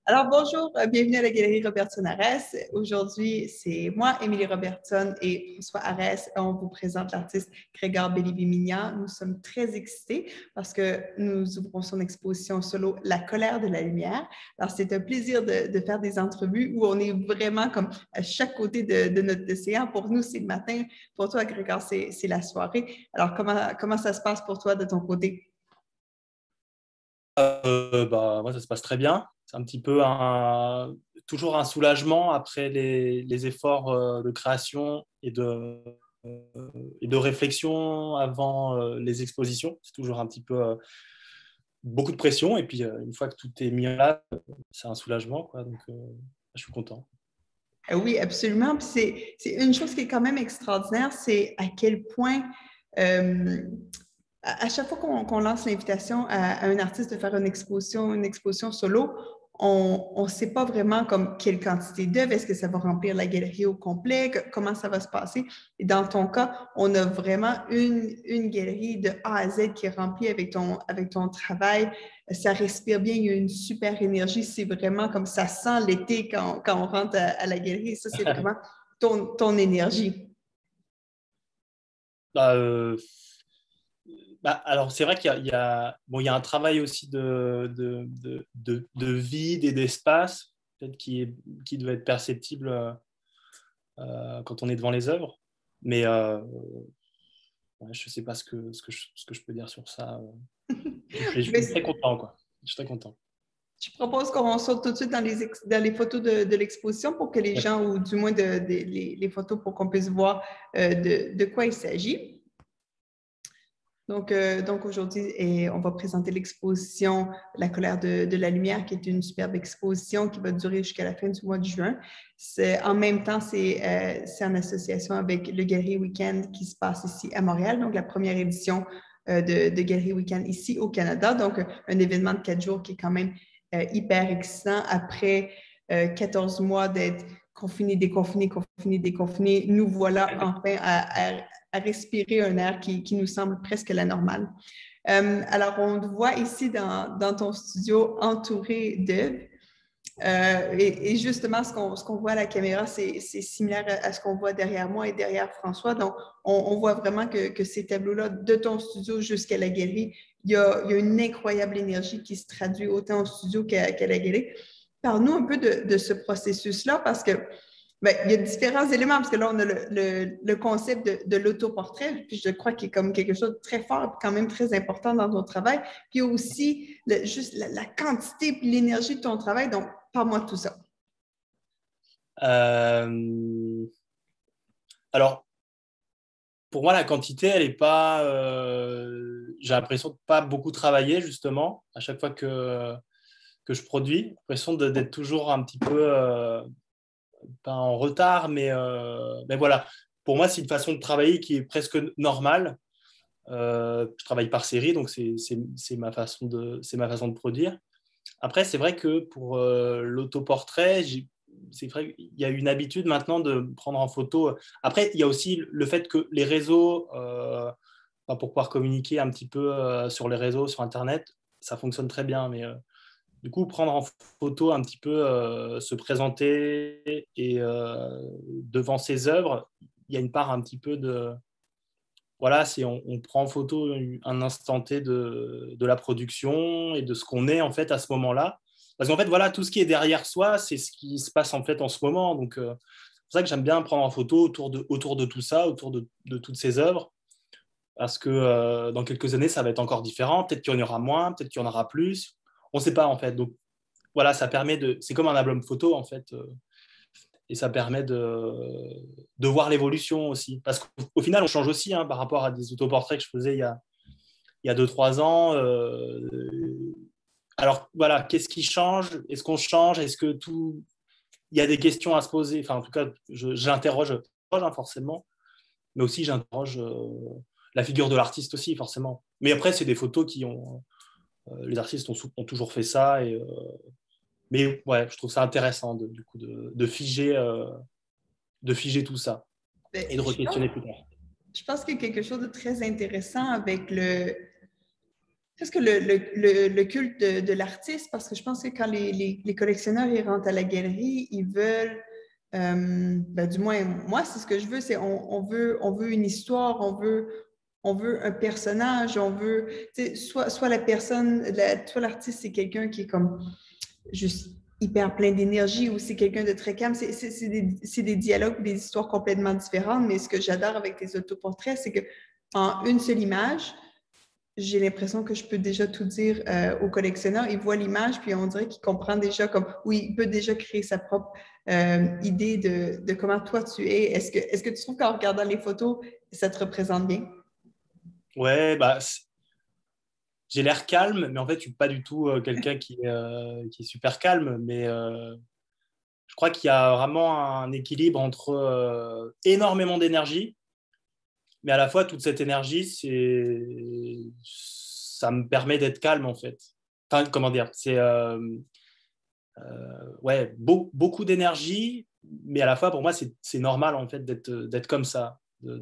Alors, bonjour, bienvenue à la Galerie Robertson-Arès. Aujourd'hui, c'est moi, Émilie Robertson et François Arès. On vous présente l'artiste Grégoire Bellamy-Mignan. Nous sommes très excités parce que nous ouvrons son exposition solo La colère de la lumière. Alors, c'est un plaisir de faire des entrevues où on est vraiment comme à chaque côté de notre océan. Pour nous, c'est le matin. Pour toi, Grégoire, c'est la soirée. Alors, comment ça se passe pour toi de ton côté? Moi, ça se passe très bien. C'est un petit peu toujours un soulagement après les efforts de création et de réflexion avant les expositions. C'est toujours un petit peu beaucoup de pression. Et puis, une fois que tout est mis en place, c'est un soulagement, quoi. Donc, je suis content. Oui, absolument. Puis c'est une chose qui est quand même extraordinaire, c'est à quel point, euh, à chaque fois qu'on lance l'invitation à un artiste de faire une exposition solo, on ne sait pas vraiment comme quelle quantité d'œuvres, est-ce que ça va remplir la galerie au complet, comment ça va se passer. Et dans ton cas, on a vraiment une galerie de A à Z qui est remplie avec ton travail. Ça respire bien, il y a une super énergie. C'est vraiment comme ça sent l'été quand on rentre à la galerie. Ça, c'est vraiment ton énergie. Bah, alors, c'est vrai qu'il y a un travail aussi de vide et d'espace, peut-être qui doit être perceptible quand on est devant les œuvres. Mais ouais, je ne sais pas ce que je peux dire sur ça. Je suis très Mais content, quoi. Je suis très content. je propose qu'on saute tout de suite dans les photos de l'exposition pour que les Ouais. gens, ou du moins les photos pour qu'on puisse voir de quoi il s'agit. Donc aujourd'hui, on va présenter l'exposition La colère de la lumière, qui est une superbe exposition qui va durer jusqu'à la fin du mois de juin. En même temps, c'est en association avec le Galerie Weekend qui se passe ici à Montréal, donc la première édition de Galerie Weekend ici au Canada. Donc, un événement de 4 jours qui est quand même hyper excitant après 14 mois d'être confinés, déconfinés, confinés, déconfinés. Nous voilà enfin à respirer un air qui nous semble presque la normale. Alors, on te voit ici dans ton studio entouré d'œuvres. Et justement, ce qu'on voit à la caméra, c'est similaire à ce qu'on voit derrière moi et derrière François. Donc, on voit vraiment que ces tableaux-là, de ton studio jusqu'à la galerie, il y a une incroyable énergie qui se traduit autant au studio qu'à la galerie. Parle-nous un peu de ce processus-là parce que ben, il y a différents éléments, parce que là, on a le concept de l'autoportrait, puis je crois qu'il est comme quelque chose de très fort et quand même très important dans ton travail. Puis aussi, juste la quantité et l'énergie de ton travail. Donc, parle-moi de tout ça. Euh, alors, pour moi, la quantité, elle est pas. J'ai l'impression de pas beaucoup travailler, justement, à chaque fois que je produis. J'ai l'impression d'être toujours un petit peu, pas en retard, mais voilà. Pour moi, c'est une façon de travailler qui est presque normale. Je travaille par série, donc c'est ma façon de produire. Après, c'est vrai que pour l'autoportrait, c'est vrai qu'il y a une habitude maintenant de prendre en photo. Après, il y a aussi le fait que les réseaux, pour pouvoir communiquer un petit peu sur les réseaux, sur Internet, ça fonctionne très bien. Mais du coup, prendre en photo un petit peu, se présenter et devant ses œuvres, il y a une part un petit peu de voilà, on prend en photo un instant T de la production et de ce qu'on est en fait à ce moment-là. Parce qu'en fait, voilà, tout ce qui est derrière soi, c'est ce qui se passe en fait en ce moment. Donc, c'est pour ça que j'aime bien prendre en photo autour de tout ça, autour de toutes ces œuvres. Parce que dans quelques années, ça va être encore différent. Peut-être qu'il y en aura moins, peut-être qu'il y en aura plus. On ne sait pas en fait. Donc, voilà, ça permet de. C'est comme un album photo en fait. Et ça permet de voir l'évolution aussi. Parce qu'au final, on change aussi par rapport à des autoportraits que je faisais il y a 2-3 ans. Alors voilà, qu'est-ce qui change? Est-ce qu'on change? Est-ce que tout. Il y a des questions à se poser. Enfin, en tout cas, j'interroge forcément, mais aussi j'interroge la figure de l'artiste aussi, forcément. Mais après, c'est des photos qui ont. Les artistes ont toujours fait ça. Mais ouais, je trouve ça intéressant du coup, de figer tout ça Ben, et de re-questionner plus tard. je pense qu'il y a quelque chose de très intéressant avec Est-ce que le culte de l'artiste, parce que je pense que quand les collectionneurs ils rentrent à la galerie, ils veulent, ben, du moins, moi, c'est ce que je veux, c'est on veut une histoire, on veut un personnage, on veut, soit la personne, soit l'artiste, c'est quelqu'un qui est comme juste hyper plein d'énergie ou c'est quelqu'un de très calme. C'est des dialogues, des histoires complètement différentes, mais ce que j'adore avec tes autoportraits, c'est qu'en une seule image, j'ai l'impression que je peux déjà tout dire au collectionneur. Il voit l'image, puis on dirait qu'il comprend déjà comme, oui, il peut déjà créer sa propre idée de comment toi tu es. Est-ce que tu trouves qu'en regardant les photos, ça te représente bien? Ouais, bah, j'ai l'air calme, mais en fait, je suis pas du tout quelqu'un qui est super calme. Mais je crois qu'il y a vraiment un équilibre entre énormément d'énergie, mais à la fois, toute cette énergie, ça me permet d'être calme, en fait. Enfin, comment dire, c'est ouais, beaucoup d'énergie, mais à la fois, pour moi, c'est normal, en fait, d'être comme ça,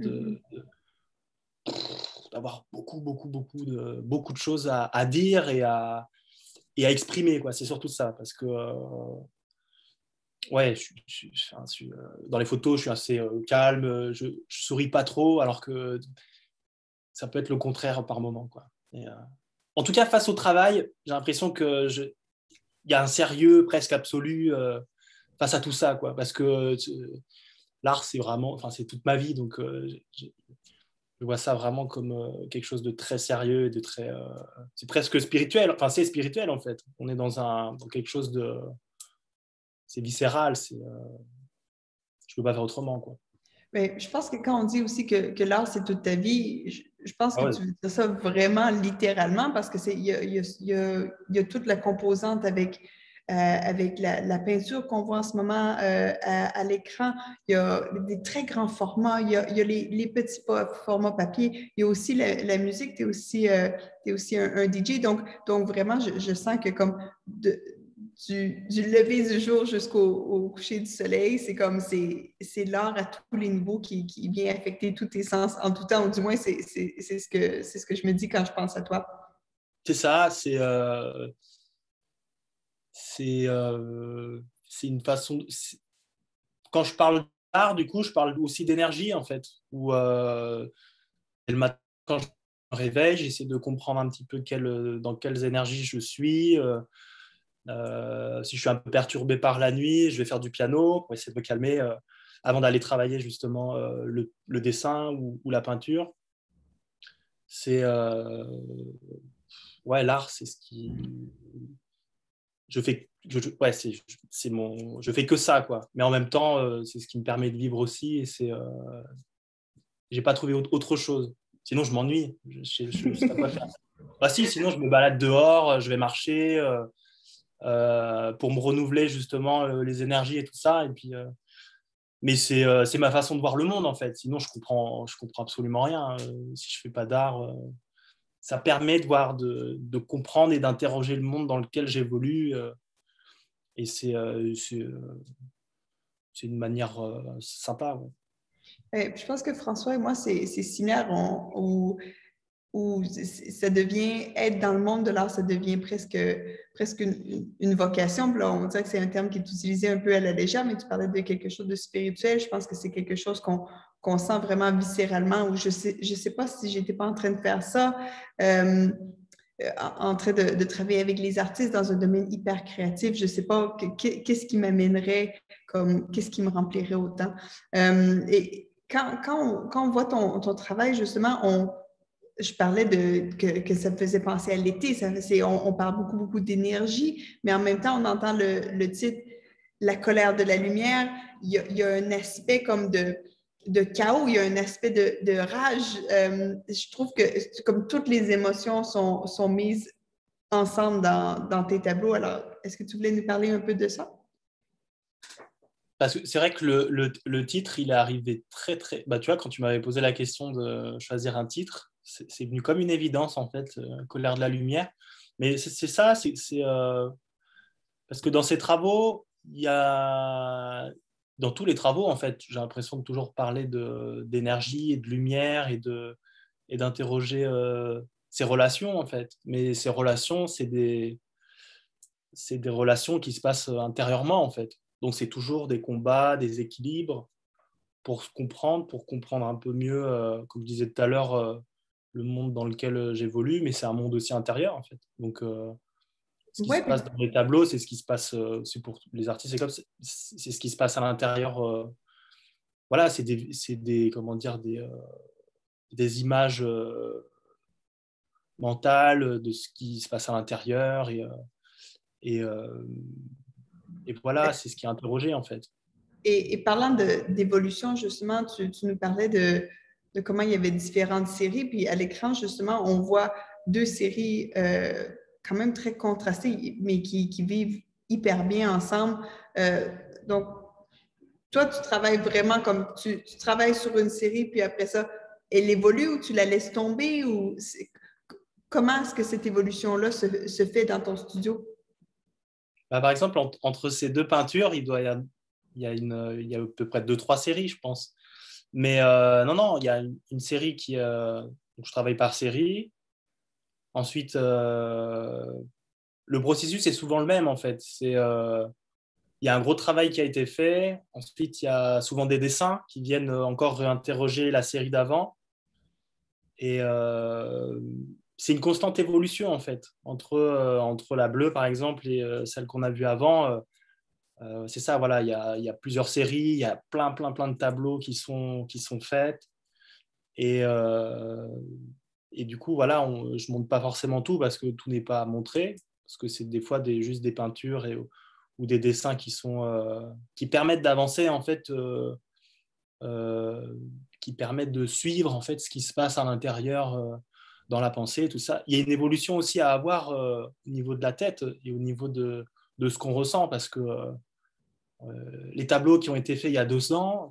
d'avoir beaucoup de choses à dire et à exprimer, quoi. C'est surtout ça, parce que ouais, dans les photos, je suis assez calme, je souris pas trop, alors que ça peut être le contraire par moment, quoi. En tout cas, face au travail, j'ai l'impression il y a un sérieux presque absolu face à tout ça, quoi, parce que l'art, c'est vraiment, enfin, c'est toute ma vie, donc je vois ça vraiment comme quelque chose de très sérieux, c'est presque spirituel. Enfin, c'est spirituel en fait. On est dans quelque chose de, c'est viscéral. Je peux pas faire autrement, quoi. Mais je pense que quand on dit aussi que l'art, c'est toute ta vie, je pense Ah que ouais. tu veux dire ça vraiment littéralement parce que il y a toute la composante avec la peinture qu'on voit en ce moment à l'écran. Il y a des très grands formats, il y a les petits formats papier, il y a aussi la musique, tu es t'es aussi un DJ. Donc vraiment, je sens que comme du lever du jour au coucher du soleil, c'est l'art à tous les niveaux qui vient affecter tous tes sens en tout temps, ou du moins c'est ce que je me dis quand je pense à toi. C'est ça. C'est une façon. Quand je parle d'art, du coup, je parle aussi d'énergie en fait. Le matin, quand je me réveille, j'essaie de comprendre un petit peu dans quelles énergies je suis. Si je suis un peu perturbé par la nuit, je vais faire du piano pour essayer de me calmer avant d'aller travailler justement le dessin ou la peinture. C'est ouais, l'art, c'est ce qui je fais ouais, je fais que ça quoi. Mais en même temps, c'est ce qui me permet de vivre aussi et j'ai pas trouvé autre chose. Sinon, je m'ennuie. Je sais pas quoi faire. Ah si, sinon je me balade dehors, je vais marcher. Pour me renouveler justement les énergies et tout ça. Et puis, mais c'est ma façon de voir le monde en fait. Sinon, je comprends absolument rien. Si je fais pas d'art, ça permet de voir, comprendre et d'interroger le monde dans lequel j'évolue. Et c'est une manière sympa. Ouais. Je pense que François et moi, c'est similaire. Où ça devient, être dans le monde de l'art, ça devient presque une vocation. Puis là, on dirait que c'est un terme qui est utilisé un peu à la légère, mais tu parlais de quelque chose de spirituel. Je pense que c'est quelque chose qu'on sent vraiment viscéralement, où je sais pas si j'étais pas en train de faire ça, en train de travailler avec les artistes dans un domaine hyper créatif. Je sais pas qu'est-ce qui m'amènerait, comme qu'est-ce qui me remplirait autant. Et quand on voit ton travail, justement, je parlais que ça me faisait penser à l'été. On parle beaucoup d'énergie, mais en même temps, on entend le titre La colère de la lumière. Il y a un aspect comme de chaos, il y a un aspect de rage. Je trouve que comme toutes les émotions sont mises ensemble dans tes tableaux. Alors, est-ce que tu voulais nous parler un peu de ça? Parce que c'est vrai que le titre, il est arrivé très, très. Bah, tu vois, quand tu m'avais posé la question de choisir un titre, c'est venu comme une évidence, en fait, Colère de la lumière. Mais c'est ça, parce que dans ces travaux, il y a. Dans tous les travaux, en fait, j'ai l'impression de toujours parler d'énergie et de lumière et d'interroger ces relations, en fait. Mais ces relations, c'est des relations qui se passent intérieurement, en fait. Donc, c'est toujours des combats, des équilibres pour se comprendre, pour comprendre un peu mieux, comme je disais tout à l'heure, le monde dans lequel j'évolue, mais c'est un monde aussi intérieur, en fait. Donc, ce qui se Ouais, puis passe dans les tableaux, c'est ce qui se passe, c'est pour les artistes, c'est ce qui se passe à l'intérieur. Voilà, comment dire, des images mentales de ce qui se passe à l'intérieur. Et, euh, et voilà, c'est ce qui est interrogé, en fait. et parlant d'évolution, justement, tu nous parlais de comment il y avait différentes séries, puis à l'écran, justement, on voit deux séries quand même très contrastées, mais qui vivent hyper bien ensemble. Euh, donc, toi, tu travailles vraiment comme tu travailles sur une série, puis après ça, elle évolue ou tu la laisses tomber ou comment est-ce que cette évolution-là se fait dans ton studio? Bah, par exemple, entre ces deux peintures, il y a à peu près deux, trois séries, je pense. Mais non, non, il y a une série donc je travaille par série. Ensuite, le processus est souvent le même, en fait. Il y a un gros travail qui a été fait. Ensuite, il y a souvent des dessins qui viennent encore réinterroger la série d'avant. Et c'est une constante évolution, en fait, entre la bleue, par exemple, et celle qu'on a vue avant. C'est ça, voilà, il y a plusieurs séries, il y a plein de tableaux qui sont faits. Et, euh, et du coup, voilà, je ne montre pas forcément tout parce que tout n'est pas montré, parce que c'est des fois juste des peintures ou des dessins qui permettent d'avancer, en fait, euh, qui permettent de suivre, en fait, ce qui se passe à l'intérieur dans la pensée, tout ça. Il y a une évolution aussi à avoir au niveau de la tête et au niveau de ce qu'on ressent, parce que les tableaux qui ont été faits il y a 2 ans,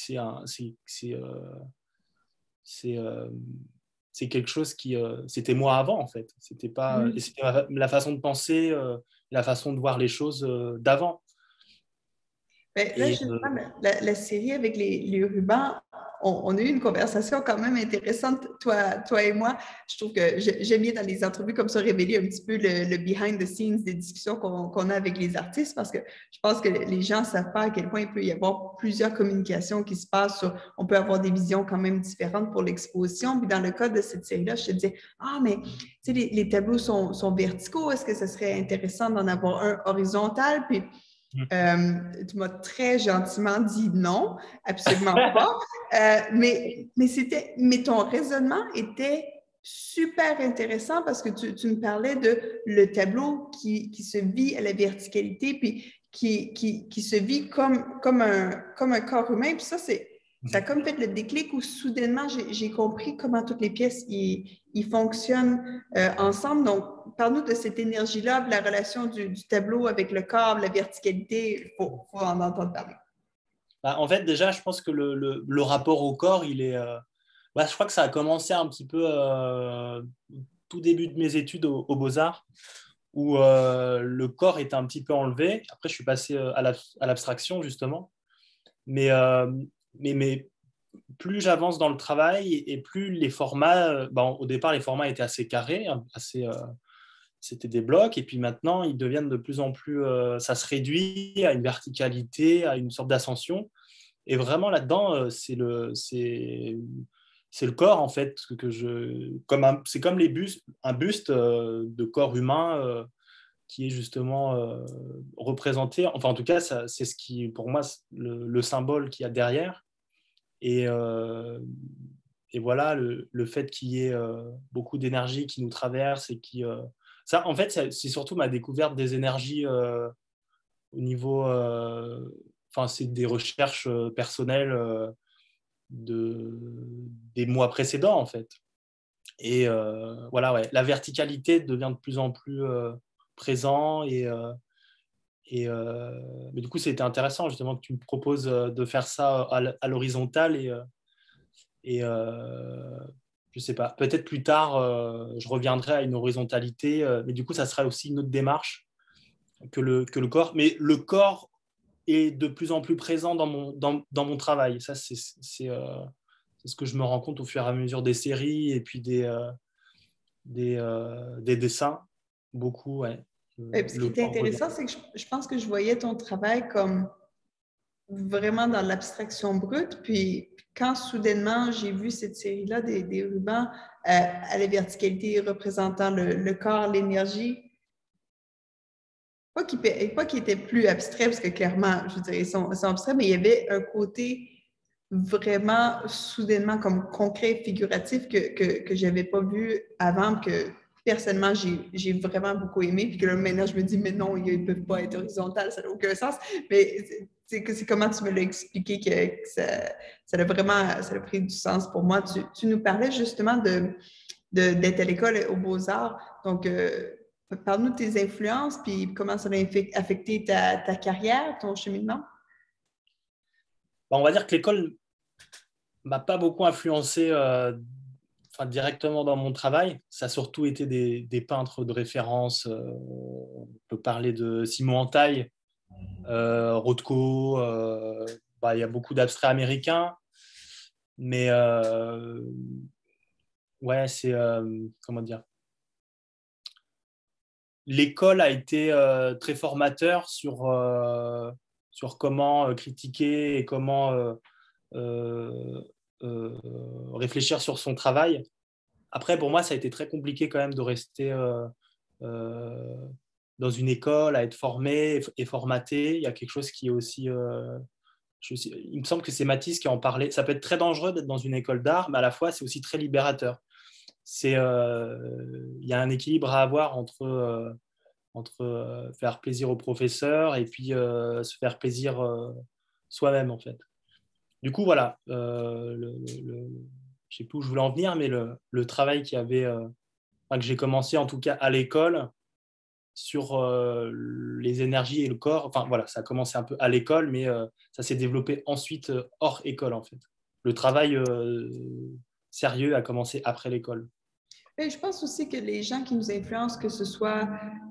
c'est quelque chose c'était moi avant, en fait. C'était pas, et Mm. c'était la façon de penser, la façon de voir les choses d'avant. Ben, là, Et justement, la série avec les rubans, on a eu une conversation quand même intéressante, toi et moi. Je trouve que j'aime bien dans les entrevues comme ça révéler un petit peu le behind the scenes des discussions qu'on a avec les artistes parce que je pense que les gens ne savent pas à quel point il peut y avoir plusieurs communications qui se passent on peut avoir des visions quand même différentes pour l'exposition. Puis dans le cas de cette série-là, je te disais, ah, mais tu sais, les tableaux sont verticaux. Est-ce que ce serait intéressant d'en avoir un horizontal? Puis tu m'as très gentiment dit non, absolument pas. Mais ton raisonnement était super intéressant parce que tu me parlais de le tableau qui se vit à la verticalité, puis qui se vit comme un corps humain. Puis ça a comme fait le déclic où soudainement j'ai compris comment toutes les pièces ils fonctionnent ensemble. Donc, parle-nous de cette énergie-là, de la relation du tableau avec le corps, la verticalité. Il faut en entendre parler. bah, en fait, déjà, je pense que le rapport au corps, je crois que ça a commencé un petit peu tout début de mes études aux Beaux-Arts, où le corps était un petit peu enlevé. Après, je suis passé à l'abstraction, justement. Mais, euh, mais plus j'avance dans le travail et plus les formats, au départ, les formats étaient assez carrés, hein, c'était des blocs, et puis maintenant, ils deviennent de plus en plus, ça se réduit à une verticalité, à une sorte d'ascension. Et vraiment, là-dedans, c'est le corps, en fait, c'est comme les bustes, un buste de corps humain qui est justement représenté. Enfin, en tout cas, c'est ce qui, pour moi, le symbole qu'il y a derrière. Et, euh, et voilà, le fait qu'il y ait beaucoup d'énergie qui nous traverse et ça, en fait, c'est surtout ma découverte des énergies au niveau. Enfin, c'est des recherches personnelles des mois précédents, en fait. Et voilà, ouais, la verticalité devient de plus en plus présent. Mais du coup, c'était intéressant justement que tu me proposes de faire ça à l'horizontale et je sais pas, peut-être plus tard, je reviendrai à une horizontalité, mais du coup, ça sera aussi une autre démarche que le corps. Mais le corps est de plus en plus présent dans mon travail. Ça, c'est ce que je me rends compte au fur et à mesure des séries et puis des dessins, beaucoup, ouais. Et puis, ce qui était intéressant, c'est que je pense que je voyais ton travail comme vraiment dans l'abstraction brute. Puis quand soudainement j'ai vu cette série-là des rubans à la verticalité représentant le corps, l'énergie, pas qu'ils étaient plus abstraits, parce que clairement, je veux dire, ils sont abstraits, mais il y avait un côté vraiment soudainement comme concret, figuratif que je n'avais pas vu avant, que personnellement, j'ai vraiment beaucoup aimé. Puis que là, maintenant, je me dis, mais non, ils ne peuvent pas être horizontales, ça n'a aucun sens. Mais c'est comment tu me l'as expliqué que ça a vraiment ça a pris du sens pour moi. Tu nous parlais justement d'être à l'école aux Beaux-Arts. Donc, parle-nous de tes influences, puis comment ça a affecté ta carrière, ton cheminement. On va dire que l'école m'a pas beaucoup influencé directement dans mon travail. Ça a surtout été des peintres de référence. On peut parler de Simon Antaille, Rothko. Il y a beaucoup d'abstraits américains. Mais ouais, c'est comment dire. L'école a été très formateur sur comment critiquer et comment réfléchir sur son travail. Après, pour moi, ça a été très compliqué quand même de rester dans une école, à être formé et formaté. Il y a quelque chose qui est aussi... il me semble que c'est Matisse qui en parlait. Ça peut être très dangereux d'être dans une école d'art, mais à la fois, c'est aussi très libérateur. Il y a un équilibre à avoir entre faire plaisir au professeur et puis se faire plaisir soi-même, en fait. Du coup, voilà, je ne sais plus où je voulais en venir, mais le travail que j'ai commencé, en tout cas à l'école, sur les énergies et le corps, enfin voilà, ça a commencé un peu à l'école, mais ça s'est développé ensuite hors école, en fait. Le travail sérieux a commencé après l'école. Et je pense aussi que les gens qui nous influencent, que ce soit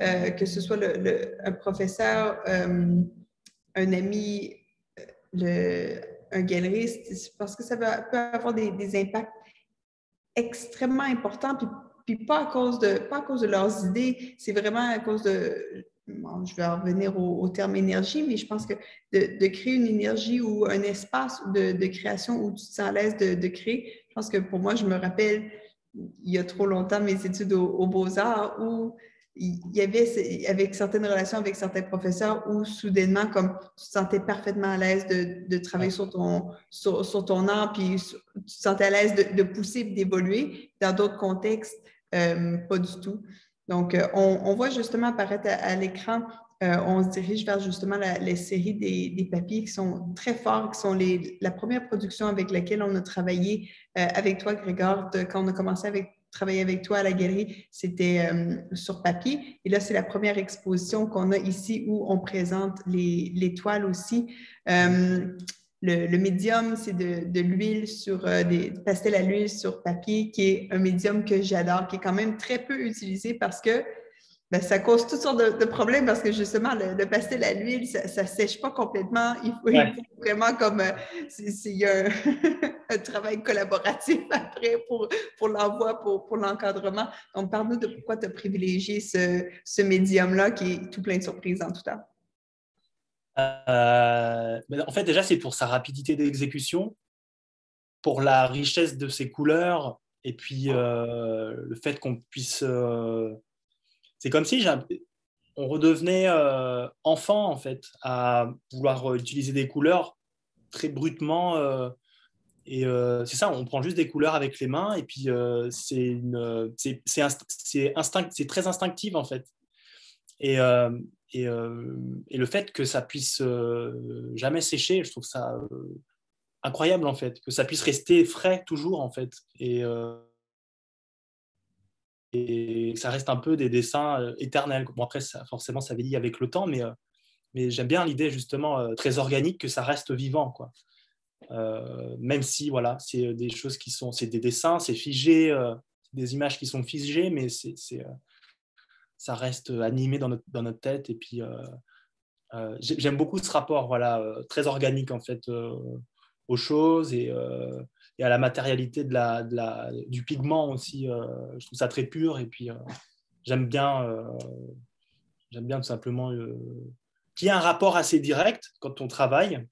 un professeur, un ami, un galeriste, parce que ça peut avoir des impacts extrêmement importants, puis pas à cause de leurs idées, c'est vraiment à cause de, bon, je vais revenir au terme énergie, mais je pense que de créer une énergie ou un espace de création où tu te sens à l'aise de créer, je pense que pour moi, je me rappelle il y a trop longtemps mes études aux Beaux-Arts où il y avait avec certaines relations avec certains professeurs où soudainement, comme tu te sentais parfaitement à l'aise de travailler sur ton art, puis tu te sentais à l'aise de pousser et d'évoluer. Dans d'autres contextes, pas du tout. Donc, on voit justement apparaître à l'écran, on se dirige vers justement les séries des papiers qui sont très forts, qui sont la première production avec laquelle on a travaillé avec toi, Grégor, quand on a commencé à travailler avec toi à la galerie, c'était sur papier. Et là, c'est la première exposition qu'on a ici où on présente les toiles aussi. Le médium, c'est de l'huile sur des pastels à l'huile sur papier, qui est un médium que j'adore, qui est quand même très peu utilisé parce que ben, ça cause toutes sortes de problèmes parce que justement, le pastel à l'huile, ça ne sèche pas complètement. Il faut vraiment comme... il y a un travail collaboratif après pour l'envoi, pour l'encadrement. Donc, parle-nous de pourquoi tu as privilégié ce médium-là qui est tout plein de surprises en tout temps. En fait, déjà, c'est pour sa rapidité d'exécution, pour la richesse de ses couleurs et puis le fait qu'on puisse... c'est comme si on redevenait enfant, en fait, à vouloir utiliser des couleurs très brutement. C'est ça, on prend juste des couleurs avec les mains et puis c'est très instinctif, en fait. Et, et le fait que ça puisse jamais sécher, je trouve ça incroyable, en fait, que ça puisse rester frais toujours, en fait. Et ça reste un peu des dessins éternels. Bon, après, forcément, ça vieillit avec le temps, mais j'aime bien l'idée, justement, très organique, que ça reste vivant, quoi. Même si, voilà, c'est des choses c'est des dessins, c'est figé, des images qui sont figées, mais ça reste animé dans notre tête. Et puis, j'aime beaucoup ce rapport, voilà, très organique, en fait, aux choses. et à la matérialité du pigment aussi. Je trouve ça très pur et puis j'aime bien tout simplement qu'il y ait un rapport assez direct quand on travaille.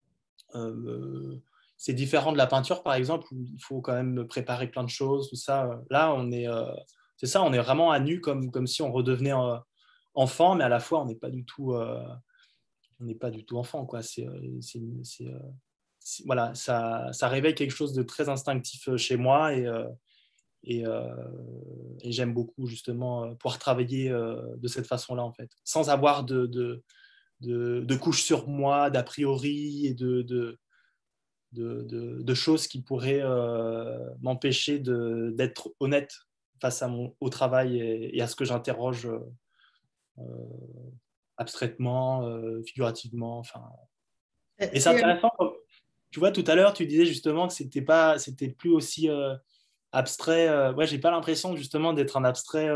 C'est différent de la peinture, par exemple, où il faut quand même préparer plein de choses, tout ça. Là, c'est ça, on est vraiment à nu, comme si on redevenait enfant, mais à la fois, on n'est pas du tout enfant, quoi. Voilà, ça réveille quelque chose de très instinctif chez moi et j'aime beaucoup justement pouvoir travailler de cette façon-là, en fait, sans avoir de couches sur moi, d'a priori et de choses qui pourraient m'empêcher d'être honnête face au travail et à ce que j'interroge abstraitement, figurativement. Enfin. Et c'est intéressant. Tu vois, tout à l'heure, tu disais justement que c'était plus aussi abstrait. Ouais, j'ai pas l'impression justement d'être un abstrait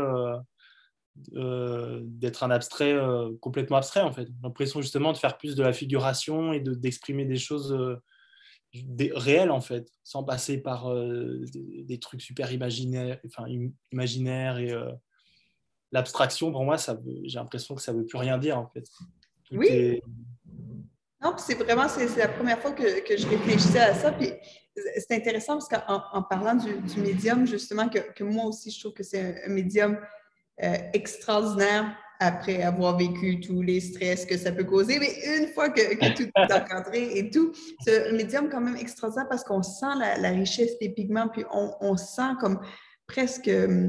complètement abstrait, en fait. J'ai l'impression justement de faire plus de la figuration et d'exprimer des choses réelles, en fait, sans passer par des trucs super imaginaires et l'abstraction, pour moi, j'ai l'impression que ça veut plus rien dire, en fait. Tout Oui, est... non, puis c'est la première fois que je réfléchissais à ça. Puis c'est intéressant parce qu'en parlant du médium, justement, que moi aussi, je trouve que c'est un médium extraordinaire après avoir vécu tous les stress que ça peut causer. Mais une fois que tout est encadré et tout, c'est un médium quand même extraordinaire parce qu'on sent la richesse des pigments, puis on sent comme presque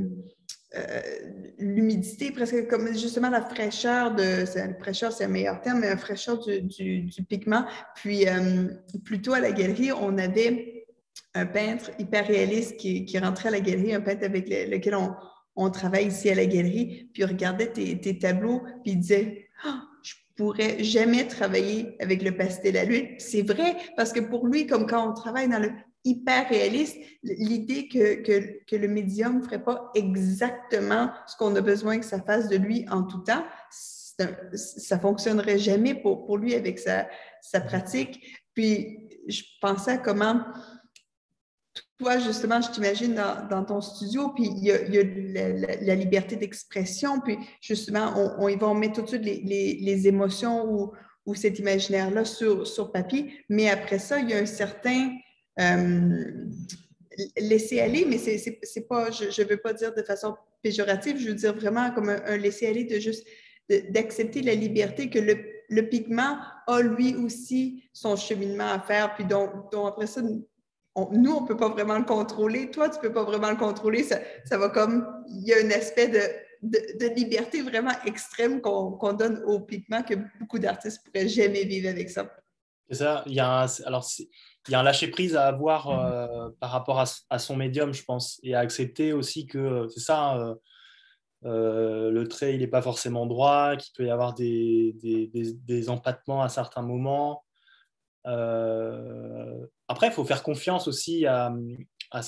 l'humidité, presque comme justement la fraîcheur la fraîcheur, c'est un meilleur terme, mais la fraîcheur du pigment. Puis, plus tôt à la galerie, on avait un peintre hyper réaliste qui rentrait à la galerie, un peintre avec lequel on travaille ici à la galerie, puis il regardait tes tableaux, puis il disait je pourrais jamais travailler avec le pastel à l'huile. C'est vrai, parce que pour lui, comme quand on travaille dans le hyper réaliste, l'idée que le médium ne ferait pas exactement ce qu'on a besoin que ça fasse de lui en tout temps, ça ne fonctionnerait jamais pour lui avec sa pratique. Puis, je pensais à comment toi, justement, je t'imagine dans ton studio, puis il y a la liberté d'expression, puis justement, on met tout de suite les émotions ou cet imaginaire-là sur papier, mais après ça, il y a un certain laisser aller, mais c'est pas, je veux pas dire de façon péjorative, je veux dire vraiment comme un laisser aller de juste d'accepter la liberté que le pigment a lui aussi son cheminement à faire, puis donc après ça, nous, on ne peut pas vraiment le contrôler. Toi, tu ne peux pas vraiment le contrôler. Ça va comme... Il y a un aspect de liberté vraiment extrême qu'on donne au pigment que beaucoup d'artistes ne pourraient jamais vivre avec ça. C'est ça. Il y a un lâcher-prise à avoir par rapport à son médium, je pense, et à accepter aussi que c'est ça, le trait, il n'est pas forcément droit, qu'il peut y avoir des empattements à certains moments. Après, il faut faire confiance aussi à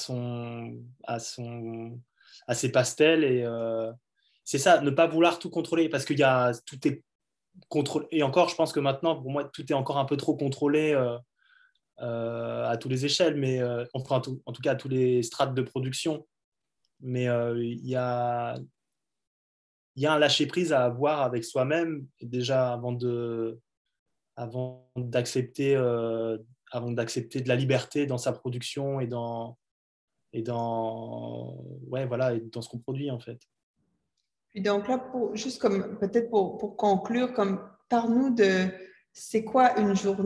ses pastels et c'est ça, ne pas vouloir tout contrôler parce qu'il y a tout est contrôlé. Et encore, je pense que maintenant, pour moi, tout est encore un peu trop contrôlé à toutes les échelles, mais enfin, en tout cas à tous les strates de production. Mais il y a un lâcher-prise à avoir avec soi-même déjà avant d'accepter de la liberté dans sa production ouais, voilà, et dans ce qu'on produit en fait. Puis donc là, juste comme peut-être pour conclure, comme parle-nous de c'est quoi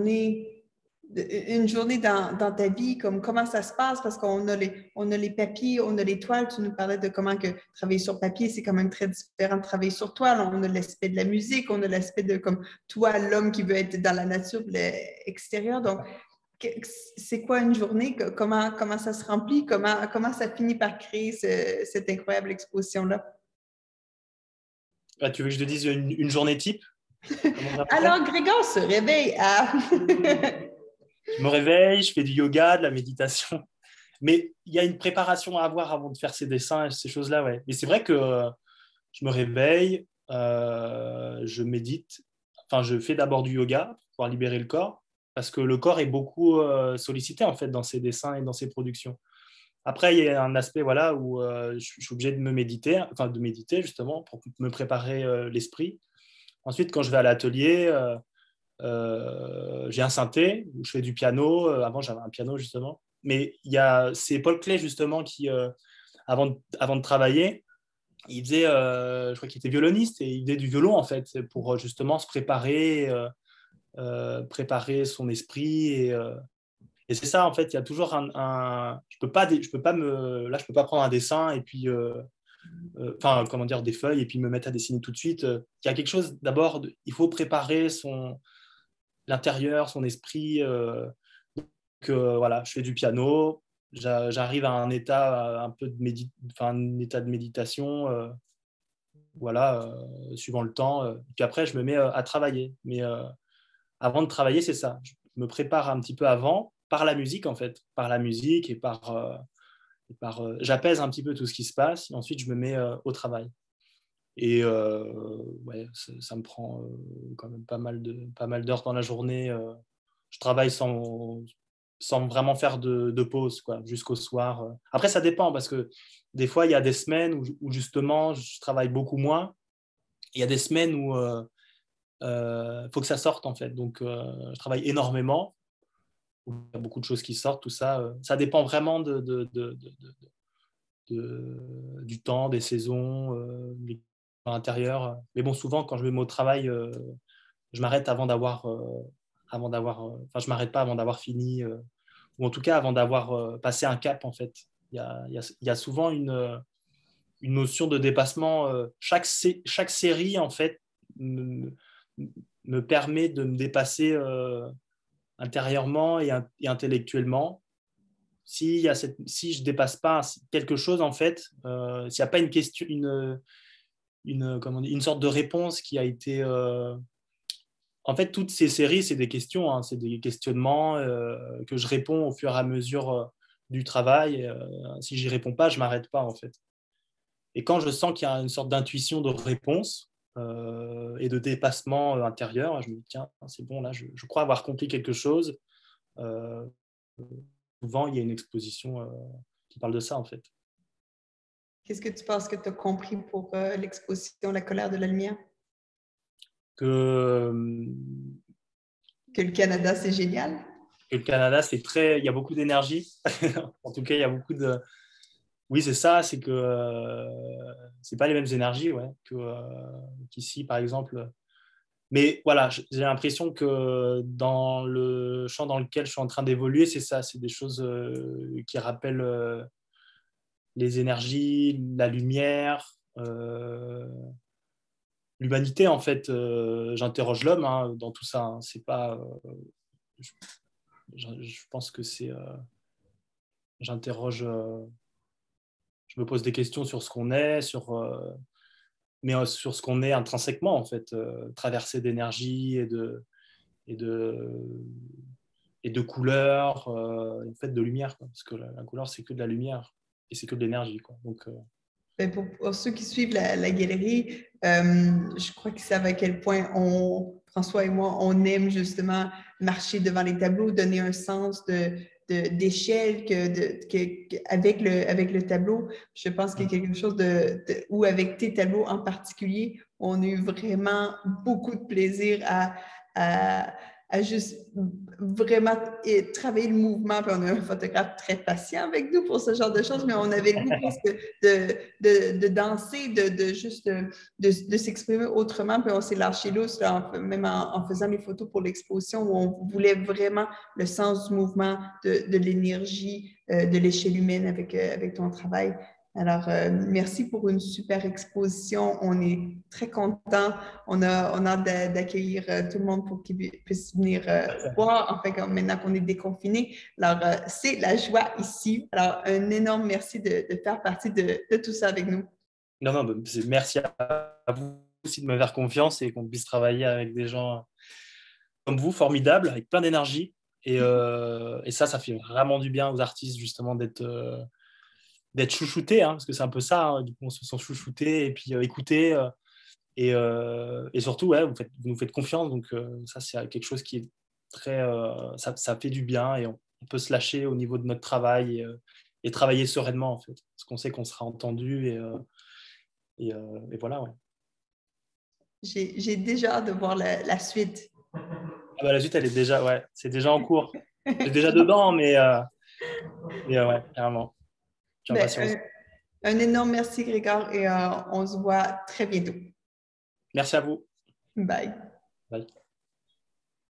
une journée dans ta vie, comme comment ça se passe, parce on a les papiers, on a les toiles, tu nous parlais de comment que travailler sur papier, c'est quand même très différent de travailler sur toile, on a l'aspect de la musique, on a l'aspect de comme toi, l'homme qui veut être dans la nature, l'extérieur, donc c'est quoi une journée, comment ça se remplit, comment ça finit par créer cette incroyable exposition-là? Ah, tu veux que je te dise une journée type? Alors, Grégor se réveille à... Je me réveille, je fais du yoga, de la méditation. Mais il y a une préparation à avoir avant de faire ces dessins et ces choses-là, ouais. Mais c'est vrai que je me réveille, je médite. Enfin, je fais d'abord du yoga pour pouvoir libérer le corps. parce que le corps est beaucoup sollicité en fait dans ses dessins et dans ses productions. Après, il y a un aspect voilà, où je suis obligé de méditer justement pour me préparer l'esprit. Ensuite, quand je vais à l'atelier, j'ai un synthé où je fais du piano. Avant, j'avais un piano justement. Mais c'est Paul Klee justement qui, avant de travailler, il faisait, je crois qu'il était violoniste et il faisait du violon en fait pour justement se préparer son esprit et c'est ça en fait. Il y a toujours je peux pas prendre un dessin et puis comment dire des feuilles et puis me mettre à dessiner tout de suite. Il y a quelque chose d'abord, il faut préparer l'intérieur, son esprit. Voilà, je fais du piano, j'arrive à un état un peu un état de méditation. Voilà, suivant le temps. Puis après, je me mets à travailler. Mais avant de travailler, c'est ça. Je me prépare un petit peu avant par la musique, en fait. Par la musique et j'apaise un petit peu tout ce qui se passe. Et ensuite, je me mets au travail. Et ouais, ça me prend quand même pas mal d'heures dans la journée. Je travaille sans vraiment faire de pause, quoi, jusqu'au soir. Après, ça dépend parce que des fois, il y a des semaines où justement, je travaille beaucoup moins. Il y a des semaines où faut que ça sorte, en fait. Donc, je travaille énormément. Il y a beaucoup de choses qui sortent, tout ça. Ça dépend vraiment du temps, des saisons, à l'intérieur. Mais bon, souvent, quand je me mets au travail, je m'arrête enfin, je m'arrête pas avant d'avoir fini, ou en tout cas avant d'avoir passé un cap, en fait. Il y a souvent une notion de dépassement. Chaque série, en fait, me permet de me dépasser intérieurement et intellectuellement. Si je ne dépasse pas quelque chose, en fait, s'il n'y a pas une question, une sorte de réponse qui a été... En fait, toutes ces séries, c'est des questions, hein, c'est des questionnements que je réponds au fur et à mesure du travail. Si j'y réponds pas, je m'arrête pas, en fait. Et quand je sens qu'il y a une sorte d'intuition de réponse et de dépassement intérieur, je me dis, tiens, c'est bon, là, je crois avoir compris quelque chose. Euh, Souvent, il y a une exposition qui parle de ça, en fait. Qu'est-ce que tu penses que tu as compris pour l'exposition La colère de la lumière? Que Que le Canada, c'est génial? le Canada, il y a beaucoup d'énergie. En tout cas, il y a beaucoup de... Oui, c'est ça, c'est que c'est pas les mêmes énergies ouais, qu'ici, par exemple. Mais voilà, j'ai l'impression que dans le champ dans lequel je suis en train d'évoluer, c'est ça, c'est des choses qui rappellent les énergies, la lumière, l'humanité, en fait. J'interroge l'homme hein, dans tout ça. Hein. C'est pas, je, je pense que c'est... j'interroge... je me pose des questions sur ce qu'on est, mais sur ce qu'on est intrinsèquement, en fait, traversé d'énergie et de, et de couleurs, en fait, de lumière, quoi, parce que la couleur, c'est que de la lumière et c'est que de l'énergie. Quoi. Donc, Ben, pour ceux qui suivent la galerie, je crois qu'ils savent à quel point François et moi, on aime justement marcher devant les tableaux, donner un sens d'échelle avec le tableau. Je pense qu'il y a quelque chose où avec tes tableaux en particulier, on a eu vraiment beaucoup de plaisir à juste vraiment travailler le mouvement. Puis on a un photographe très patient avec nous pour ce genre de choses, mais on avait le goût presque de danser, de s'exprimer autrement. Puis on s'est lâché lousse, là, même en faisant les photos pour l'exposition, où on voulait vraiment le sens du mouvement, de l'énergie, de l'échelle humaine avec ton travail. Alors, merci pour une super exposition. On est très contents. On a hâte d'accueillir tout le monde pour qu'ils puissent venir voir, en fait, maintenant qu'on est déconfinés. Alors, c'est la joie ici. Alors, un énorme merci de faire partie de tout ça avec nous. non, merci à vous aussi de me faire confiance et qu'on puisse travailler avec des gens comme vous, formidables, avec plein d'énergie. Et ça fait vraiment du bien aux artistes, justement, d'être chouchoutés, hein, parce que c'est un peu ça, hein, du coup, on se sent chouchoutés et puis écoutés. Et surtout, ouais, vous nous faites confiance, donc ça, c'est quelque chose qui est ça fait du bien et on peut se lâcher au niveau de notre travail et travailler sereinement, en fait. Parce qu'on sait qu'on sera entendu et voilà. Ouais. J'ai déjà hâte de voir la suite. Ah bah, la suite, c'est déjà en cours. C'est déjà dedans, mais ouais, carrément. J'ai impatience. Ben, un énorme merci, Grégor, et on se voit très bientôt. Merci à vous. Bye. Bye.